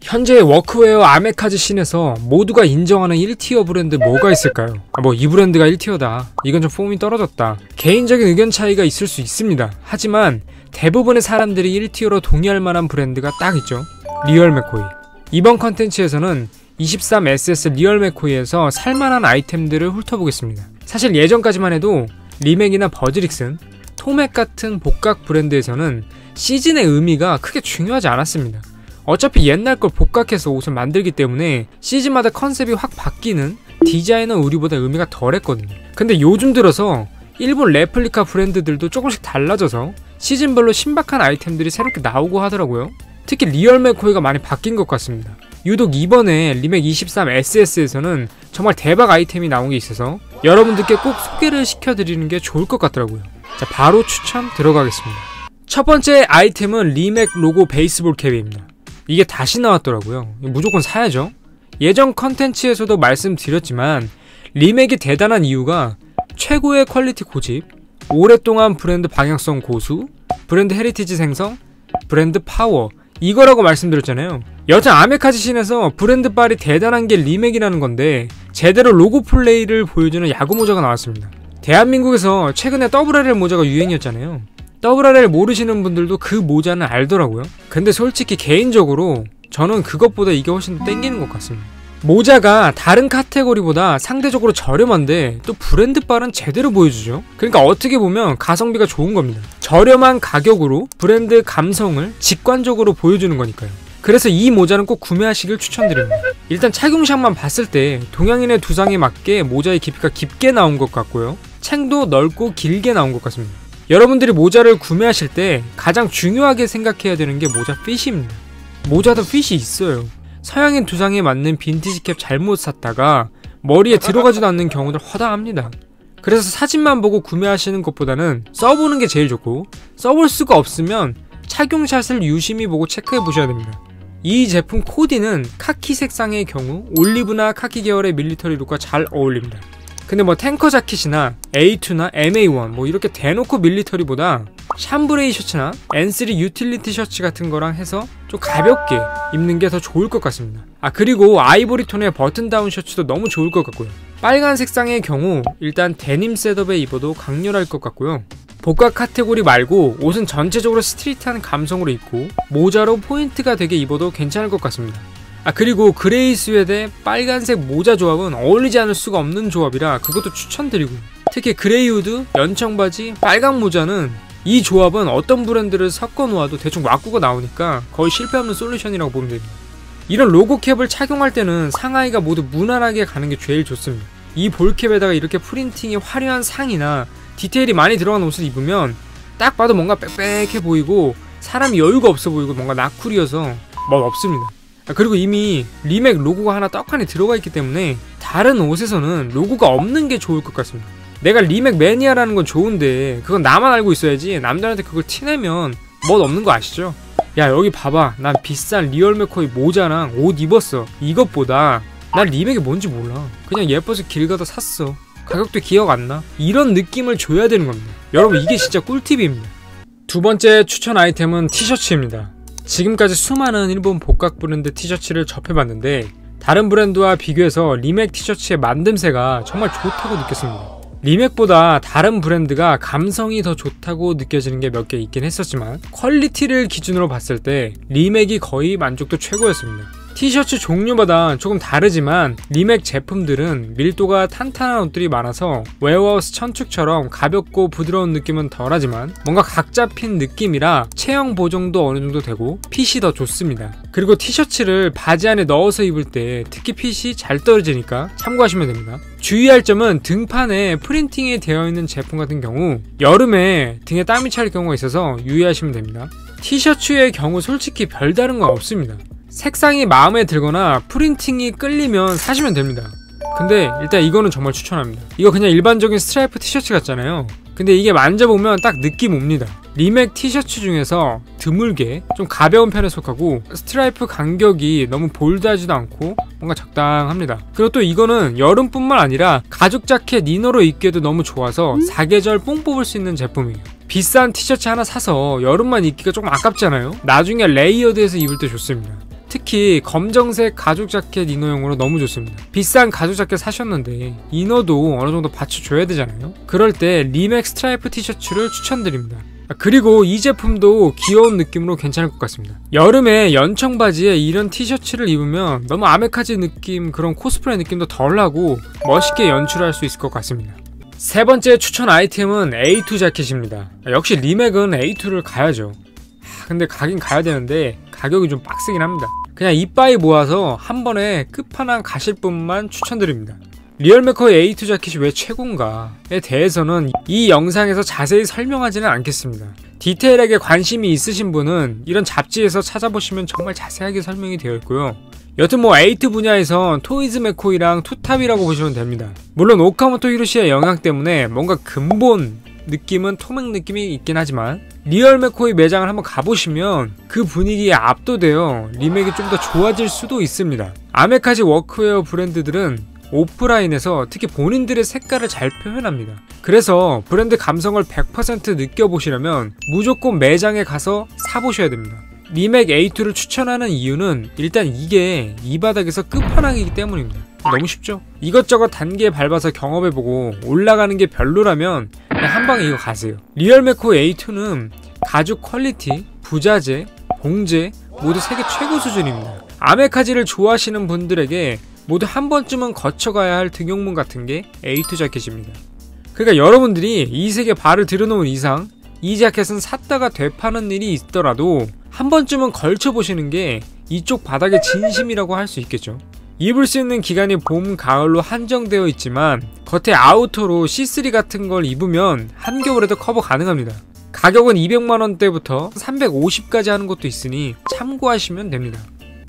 현재 워크웨어 아메카지 씬에서 모두가 인정하는 1티어 브랜드 뭐가 있을까요? 뭐 이 브랜드가 1티어다, 이건 좀 폼이 떨어졌다, 개인적인 의견 차이가 있을 수 있습니다. 하지만 대부분의 사람들이 1티어로 동의할 만한 브랜드가 딱 있죠. 리얼 맥코이. 이번 컨텐츠에서는 23SS 리얼 맥코이에서 살만한 아이템들을 훑어보겠습니다. 사실 예전까지만 해도 리맥이나 버즈릭슨, 토맥 같은 복각 브랜드에서는 시즌의 의미가 크게 중요하지 않았습니다. 어차피 옛날 걸 복각해서 옷을 만들기 때문에 시즌마다 컨셉이 확 바뀌는 디자이너 의류보다 의미가 덜했거든요. 근데 요즘 들어서 일본 레플리카 브랜드들도 조금씩 달라져서 시즌별로 신박한 아이템들이 새롭게 나오고 하더라고요. 특히 리얼 맥코이가 많이 바뀐 것 같습니다. 유독 이번에 리맥 23SS에서는 정말 대박 아이템이 나온 게 있어서 여러분들께 꼭 소개를 시켜드리는 게 좋을 것 같더라고요. 자, 바로 추천 들어가겠습니다. 첫 번째 아이템은 리맥 로고 베이스볼 캡입니다. 이게 다시 나왔더라고요. 무조건 사야죠. 예전 컨텐츠에서도 말씀드렸지만 리맥이 대단한 이유가 최고의 퀄리티 고집, 오랫동안 브랜드 방향성 고수, 브랜드 헤리티지 생성, 브랜드 파워, 이거라고 말씀드렸잖아요. 여튼 아메카지 씬에서 브랜드 빨이 대단한 게 리맥이라는 건데 제대로 로고 플레이를 보여주는 야구 모자가 나왔습니다. 대한민국에서 최근에 WRL 모자가 유행이었잖아요. WRL 모르시는 분들도 그 모자는 알더라고요. 근데 솔직히 개인적으로 저는 그것보다 이게 훨씬 더 땡기는 것 같습니다. 모자가 다른 카테고리보다 상대적으로 저렴한데 또 브랜드 빨은 제대로 보여주죠. 그러니까 어떻게 보면 가성비가 좋은 겁니다. 저렴한 가격으로 브랜드 감성을 직관적으로 보여주는 거니까요. 그래서 이 모자는 꼭 구매하시길 추천드립니다. 일단 착용샷만 봤을 때 동양인의 두상에 맞게 모자의 깊이가 깊게 나온 것 같고요, 챙도 넓고 길게 나온 것 같습니다. 여러분들이 모자를 구매하실 때 가장 중요하게 생각해야 되는 게 모자 핏입니다. 모자도 핏이 있어요. 서양인 두상에 맞는 빈티지 캡 잘못 샀다가 머리에 들어가지도 않는 경우들 허다합니다. 그래서 사진만 보고 구매하시는 것보다는 써보는 게 제일 좋고, 써볼 수가 없으면 착용샷을 유심히 보고 체크해 보셔야 됩니다. 이 제품 코디는 카키 색상의 경우 올리브나 카키 계열의 밀리터리 룩과 잘 어울립니다. 근데 뭐 탱커 자켓이나 A2나 MA1 뭐 이렇게 대놓고 밀리터리보다 샴브레이 셔츠나 N3 유틸리티 셔츠 같은 거랑 해서 좀 가볍게 입는 게 더 좋을 것 같습니다. 그리고 아이보리 톤의 버튼 다운 셔츠도 너무 좋을 것 같고요. 빨간 색상의 경우 일단 데님 셋업에 입어도 강렬할 것 같고요. 복각 카테고리 말고 옷은 전체적으로 스트릿한 감성으로 입고 모자로 포인트가 되게 입어도 괜찮을 것 같습니다. 그리고 그레이 스웨드에 빨간색 모자 조합은 어울리지 않을 수가 없는 조합이라 그것도 추천드리고요. 특히 그레이 후드, 연청 바지, 빨강 모자는 이 조합은 어떤 브랜드를 섞어 놓아도 대충 와꾸가 나오니까 거의 실패 없는 솔루션이라고 보면 됩니다. 이런 로고 캡을 착용할 때는 상하이가 모두 무난하게 가는 게 제일 좋습니다. 이 볼캡에다가 이렇게 프린팅이 화려한 상이나 디테일이 많이 들어간 옷을 입으면 딱 봐도 뭔가 빽빽해 보이고 사람이 여유가 없어 보이고 뭔가 나쿨이어서 멋 없습니다. 그리고 이미 리맥 로고가 하나 떡하니 들어가 있기 때문에 다른 옷에서는 로고가 없는 게 좋을 것 같습니다. 내가 리맥 매니아라는 건 좋은데 그건 나만 알고 있어야지 남들한테 그걸 티내면 멋 없는 거 아시죠? 야, 여기 봐봐, 난 비싼 리얼 맥코이 모자랑 옷 입었어. 이것보다 난 리맥이 뭔지 몰라, 그냥 예뻐서 길 가다 샀어, 가격도 기억 안 나, 이런 느낌을 줘야 되는 겁니다. 여러분, 이게 진짜 꿀팁입니다. 두 번째 추천 아이템은 티셔츠입니다. 지금까지 수많은 일본 복각 브랜드 티셔츠를 접해봤는데 다른 브랜드와 비교해서 리맥 티셔츠의 만듦새가 정말 좋다고 느꼈습니다. 리맥보다 다른 브랜드가 감성이 더 좋다고 느껴지는 게 몇 개 있긴 했었지만 퀄리티를 기준으로 봤을 때 리맥이 거의 만족도 최고였습니다. 티셔츠 종류마다 조금 다르지만 리맥 제품들은 밀도가 탄탄한 옷들이 많아서 웨어하우스 천축처럼 가볍고 부드러운 느낌은 덜하지만 뭔가 각 잡힌 느낌이라 체형 보정도 어느 정도 되고 핏이 더 좋습니다. 그리고 티셔츠를 바지 안에 넣어서 입을 때 특히 핏이 잘 떨어지니까 참고하시면 됩니다. 주의할 점은 등판에 프린팅이 되어 있는 제품 같은 경우 여름에 등에 땀이 찰 경우가 있어서 유의하시면 됩니다. 티셔츠의 경우 솔직히 별다른 건 없습니다. 색상이 마음에 들거나 프린팅이 끌리면 사시면 됩니다. 근데 일단 이거는 정말 추천합니다. 이거 그냥 일반적인 스트라이프 티셔츠 같잖아요. 근데 이게 만져보면 딱 느낌 옵니다. 리맥 티셔츠 중에서 드물게 좀 가벼운 편에 속하고 스트라이프 간격이 너무 볼드하지도 않고 뭔가 적당합니다. 그리고 또 이거는 여름뿐만 아니라 가죽 자켓 이너로 입기에도 너무 좋아서 사계절 뽕 뽑을 수 있는 제품이에요. 비싼 티셔츠 하나 사서 여름만 입기가 조금 아깝잖아요. 나중에 레이어드해서 입을 때 좋습니다. 특히 검정색 가죽 자켓 이너용으로 너무 좋습니다. 비싼 가죽 자켓 사셨는데 이너도 어느정도 받쳐줘야 되잖아요. 그럴 때 리맥 스트라이프 티셔츠를 추천드립니다. 그리고 이 제품도 귀여운 느낌으로 괜찮을 것 같습니다. 여름에 연청 바지에 이런 티셔츠를 입으면 너무 아메카지 느낌, 그런 코스프레 느낌도 덜하고 멋있게 연출할 수 있을 것 같습니다. 세 번째 추천 아이템은 A2 자켓입니다. 역시 리맥은 A2를 가야죠. 근데 가긴 가야 되는데 가격이 좀 빡세긴 합니다. 그냥 이빠이 모아서 한 번에 끝판왕 가실 분만 추천드립니다. 리얼메커의 A2 자켓이 왜 최고인가에 대해서는 이 영상에서 자세히 설명하지는 않겠습니다. 디테일하게 관심이 있으신 분은 이런 잡지에서 찾아보시면 정말 자세하게 설명이 되어 있고요. 여튼 뭐 A2 분야에선 토이즈 메코이랑 투탑이라고 보시면 됩니다. 물론 오카모토 히로시의 영향 때문에 뭔가 근본 느낌은 토맥 느낌이 있긴 하지만 리얼 메코이 매장을 한번 가보시면 그 분위기에 압도되어 리맥이 좀 더 좋아질 수도 있습니다. 아메카지 워크웨어 브랜드들은 오프라인에서 특히 본인들의 색깔을 잘 표현합니다. 그래서 브랜드 감성을 100% 느껴보시려면 무조건 매장에 가서 사보셔야 됩니다. 리맥 A2를 추천하는 이유는 일단 이게 이 바닥에서 끝판왕이기 때문입니다. 너무 쉽죠? 이것저것 단계 밟아서 경험해보고 올라가는 게 별로라면 그냥 한방에 이거 가세요. 리얼메코 A2는 가죽 퀄리티, 부자재, 봉제 모두 세계 최고 수준입니다. 아메카지를 좋아하시는 분들에게 모두 한 번쯤은 거쳐가야 할 등용문 같은 게 A2 자켓입니다. 그러니까 여러분들이 이 색에 발을 들여놓은 이상 이 자켓은 샀다가 되파는 일이 있더라도 한 번쯤은 걸쳐보시는 게 이쪽 바닥의 진심이라고 할 수 있겠죠. 입을 수 있는 기간이 봄, 가을로 한정되어 있지만 겉에 아우터로 C3 같은 걸 입으면 한겨울에도 커버 가능합니다. 가격은 200만원대부터 350까지 하는 것도 있으니 참고하시면 됩니다.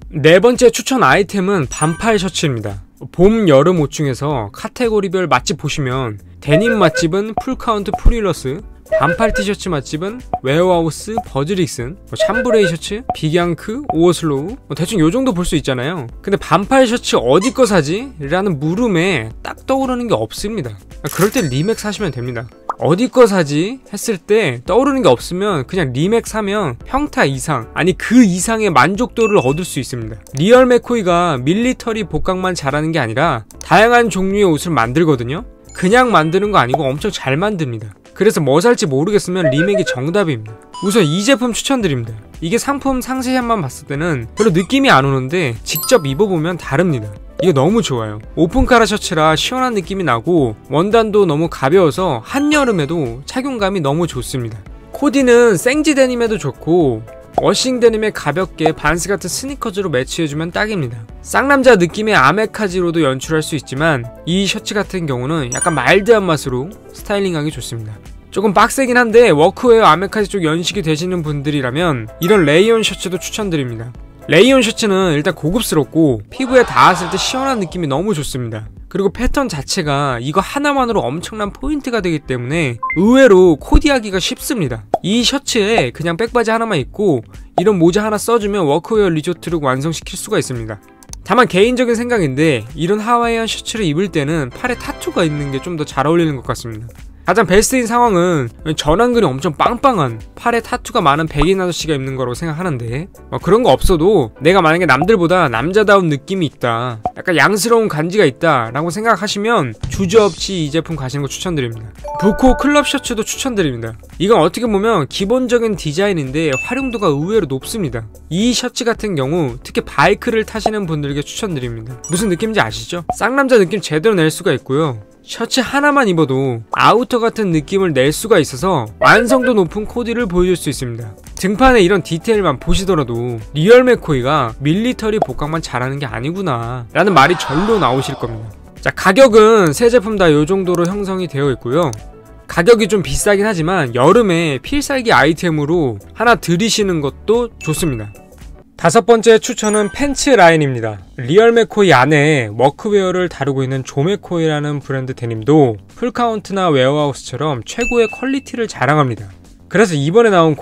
네 번째 추천 아이템은 반팔 셔츠입니다. 봄, 여름 옷 중에서 카테고리별 맛집 보시면 데님 맛집은 풀카운트 프릴러스, 반팔 티셔츠 맛집은 웨어하우스 버즈릭슨, 샴브레이 셔츠, 빅양크, 오어슬로우, 대충 요정도 볼 수 있잖아요. 근데 반팔 셔츠 어디 거 사지? 라는 물음에 딱 떠오르는 게 없습니다. 그럴 때 리맥 사시면 됩니다. 어디 거 사지? 했을 때 떠오르는 게 없으면 그냥 리맥 사면 평타 이상, 아니 그 이상의 만족도를 얻을 수 있습니다. 리얼 메코이가 밀리터리 복강만 잘하는 게 아니라 다양한 종류의 옷을 만들거든요. 그냥 만드는 거 아니고 엄청 잘 만듭니다. 그래서 뭐 살지 모르겠으면 리맥이 정답입니다. 우선 이 제품 추천드립니다. 이게 상품 상세샷만 봤을 때는 별로 느낌이 안 오는데 직접 입어보면 다릅니다. 이거 너무 좋아요. 오픈카라 셔츠라 시원한 느낌이 나고 원단도 너무 가벼워서 한여름에도 착용감이 너무 좋습니다. 코디는 생지 데님에도 좋고 워싱 데님에 가볍게 반스 같은 스니커즈로 매치해주면 딱입니다. 쌍남자 느낌의 아메카지로도 연출할 수 있지만 이 셔츠 같은 경우는 약간 마일드한 맛으로 스타일링하기 좋습니다. 조금 빡세긴 한데 워크웨어 아메카지 쪽 연식이 되시는 분들이라면 이런 레이온 셔츠도 추천드립니다. 레이온 셔츠는 일단 고급스럽고 피부에 닿았을 때 시원한 느낌이 너무 좋습니다. 그리고 패턴 자체가 이거 하나만으로 엄청난 포인트가 되기 때문에 의외로 코디하기가 쉽습니다. 이 셔츠에 그냥 백바지 하나만 입고 이런 모자 하나 써주면 워크웨어 리조트룩 완성시킬 수가 있습니다. 다만 개인적인 생각인데 이런 하와이안 셔츠를 입을 때는 팔에 타투가 있는 게 좀 더 잘 어울리는 것 같습니다. 가장 베스트인 상황은 전완근이 엄청 빵빵한 팔에 타투가 많은 백인 아저씨가 입는 거라고 생각하는데 그런 거 없어도 내가 만약에 남들보다 남자다운 느낌이 있다, 약간 양스러운 간지가 있다 라고 생각하시면 주저없이 이 제품 가시는 거 추천드립니다. 부코 클럽 셔츠도 추천드립니다. 이건 어떻게 보면 기본적인 디자인인데 활용도가 의외로 높습니다. 이 셔츠 같은 경우 특히 바이크를 타시는 분들에게 추천드립니다. 무슨 느낌인지 아시죠? 쌍남자 느낌 제대로 낼 수가 있고요, 셔츠 하나만 입어도 아우터 같은 느낌을 낼 수가 있어서 완성도 높은 코디를 보여줄 수 있습니다. 등판에 이런 디테일만 보시더라도 리얼 메코이가 밀리터리 복강만 잘하는 게 아니구나 라는 말이 절로 나오실 겁니다. 자, 가격은 세 제품 다 이 정도로 형성이 되어 있고요. 가격이 좀 비싸긴 하지만 여름에 필살기 아이템으로 하나 들이시는 것도 좋습니다. 다섯 번째 추천은 팬츠 라인입니다. 리얼 메코이 안에 워크웨어를 다루고 있는 조메코이라는 브랜드 데님도 풀카운트나 웨어하우스처럼 최고의 퀄리티를 자랑합니다. 그래서 이번에 나온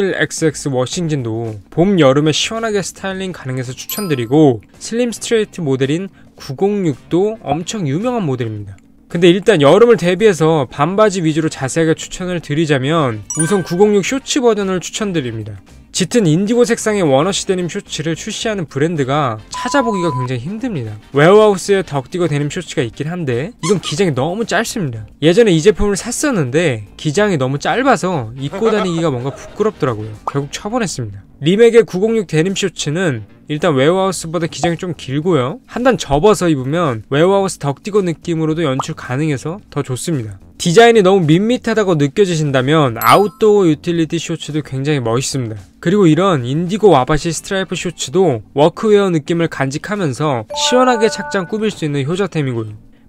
001XX 워싱진도 봄, 여름에 시원하게 스타일링 가능해서 추천드리고 슬림 스트레이트 모델인 906도 엄청 유명한 모델입니다. 근데 일단 여름을 대비해서 반바지 위주로 자세하게 추천을 드리자면 우선 906 쇼츠 버전을 추천드립니다. 짙은 인디고 색상의 워너시 데님 쇼츠를 출시하는 브랜드가 찾아보기가 굉장히 힘듭니다. 웨어하우스에 덕디거 데님 쇼츠가 있긴 한데 이건 기장이 너무 짧습니다. 예전에 이 제품을 샀었는데 기장이 너무 짧아서 입고 다니기가 뭔가 부끄럽더라고요. 결국 처분했습니다. 리맥의 906 데님 쇼츠는 일단 웨어하우스보다 기장이 좀 길고요. 한 단 접어서 입으면 웨어하우스 덕디거 느낌으로도 연출 가능해서 더 좋습니다. 디자인이 너무 밋밋하다고 느껴지신다면 아웃도어 유틸리티 쇼츠도 굉장히 멋있습니다. 그리고 이런 인디고 와바시 스트라이프 쇼츠도 워크웨어 느낌을 간직하면서 시원하게 착장 꾸밀 수 있는 효자템이고요.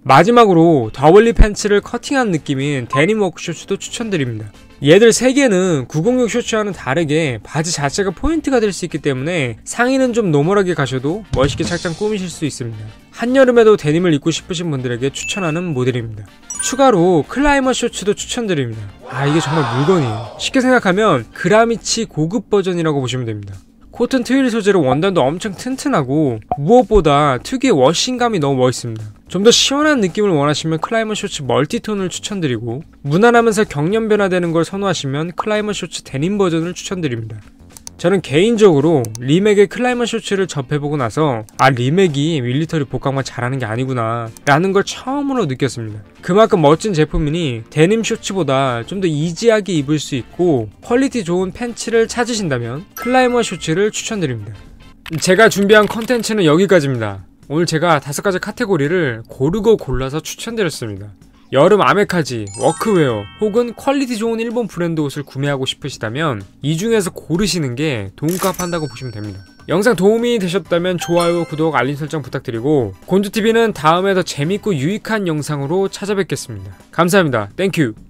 마지막으로 더블리 팬츠를 커팅한 느낌인 데님 워크 쇼츠도 추천드립니다. 얘들 3개는 906 쇼츠와는 다르게 바지 자체가 포인트가 될 수 있기 때문에 상의는 좀 노멀하게 가셔도 멋있게 착장 꾸미실 수 있습니다. 한여름에도 데님을 입고 싶으신 분들에게 추천하는 모델입니다. 추가로 클라이머 쇼츠도 추천드립니다. 이게 정말 물건이에요. 쉽게 생각하면 그라미치 고급 버전이라고 보시면 됩니다. 코튼 트윌 소재로 원단도 엄청 튼튼하고 무엇보다 특유의 워싱감이 너무 멋있습니다. 좀 더 시원한 느낌을 원하시면 클라이머 쇼츠 멀티톤을 추천드리고 무난하면서 경련 변화되는 걸 선호하시면 클라이머 쇼츠 데님 버전을 추천드립니다. 저는 개인적으로 리맥의 클라이머 쇼츠를 접해보고 나서 리맥이 밀리터리 복강만 잘하는 게 아니구나 라는 걸 처음으로 느꼈습니다. 그만큼 멋진 제품이니 데님 쇼츠보다 좀 더 이지하게 입을 수 있고 퀄리티 좋은 팬츠를 찾으신다면 클라이머 쇼츠를 추천드립니다. 제가 준비한 컨텐츠는 여기까지입니다. 오늘 제가 5가지 카테고리를 고르고 골라서 추천드렸습니다. 여름 아메카지, 워크웨어 혹은 퀄리티 좋은 일본 브랜드 옷을 구매하고 싶으시다면 이 중에서 고르시는 게 돈값 한다고 보시면 됩니다. 영상 도움이 되셨다면 좋아요, 구독, 알림 설정 부탁드리고 곤두TV는 다음에 더 재밌고 유익한 영상으로 찾아뵙겠습니다. 감사합니다. 땡큐.